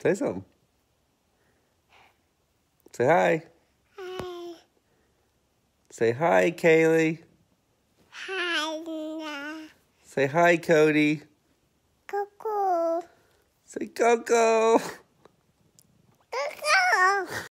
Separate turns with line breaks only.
Say something. Say hi.
Hi.
Say hi, Kaylee.
Hi, Nina.
Say hi, Cody.
Cuckoo.
Say Coco.
Cuckoo.